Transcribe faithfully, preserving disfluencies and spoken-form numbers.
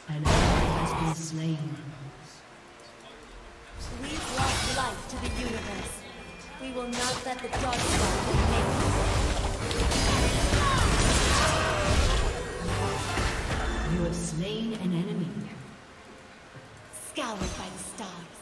An ally has been slain. We brought life to the universe. We will not let the dark side make You have slain an enemy. scoured by the stars.